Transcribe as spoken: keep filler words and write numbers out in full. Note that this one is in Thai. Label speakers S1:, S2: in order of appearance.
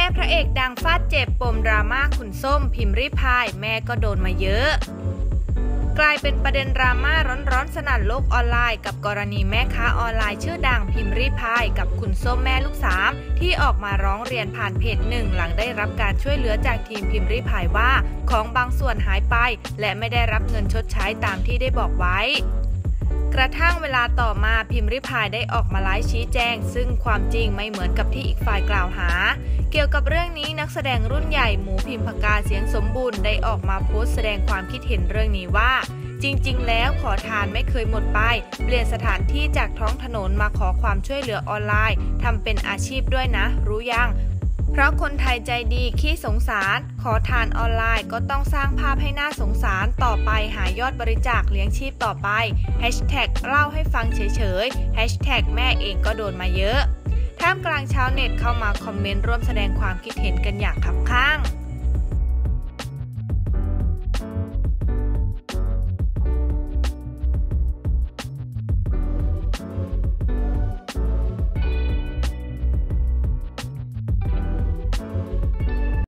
S1: พระเอกดังฟาดเจ็บปมดราม่าขุนส้มพิมพ์ริพายแม่ก็โดนมาเยอะกลายเป็นประเด็นดราม่าร้อนๆสนั่นโลกออนไลน์กับกรณีแม่ค้าออนไลน์ชื่อดังพิมพ์ริพายกับขุนส้มแม่ลูกสามที่ออกมาร้องเรียนผ่านเพจหนึ่งหลังได้รับการช่วยเหลือจากทีมพิมพ์ริพายว่าของบางส่วนหายไปและไม่ได้รับเงินชดใช้ตามที่ได้บอกไว้กระทั่งเวลาต่อมาพิมพ์ริพายได้ออกมาไลฟ์ชี้แจงซึ่งความจริงไม่เหมือนกับที่อีกฝ่ายกล่าวหาเกี่ยวกับเรื่องนี้นักแสดงรุ่นใหญ่หมูพิมพกาเสียงสมบูรณ์ได้ออกมาโพสต์แสดงความคิดเห็นเรื่องนี้ว่าจริงๆแล้วขอทานไม่เคยหมดไปเปลี่ยนสถานที่จากท้องถนนมาขอความช่วยเหลือออนไลน์ทำเป็นอาชีพด้วยนะรู้ยังเพราะคนไทยใจดีขี้สงสารขอทานออนไลน์ก็ต้องสร้างภาพให้น่าสงสารต่อไปหายอดบริจาคเลี้ยงชีพต่อไปแฮชแท็กเล่าให้ฟังเฉยๆแฮชแท็กแม่เองก็โดนมาเยอะท่ามกลางชาวเน็ตเข้ามาคอมเมนต์ร่วมแสดงความคิดเห็นกันอย่างคับ